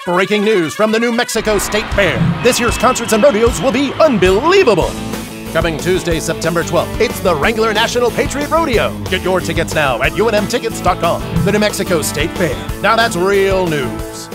Breaking news from the New Mexico State Fair. This year's concerts and rodeos will be unbelievable. Coming Tuesday, September 12th, it's the Wrangler National Patriot Rodeo. Get your tickets now at unmtickets.com. The New Mexico State Fair. Now that's real news.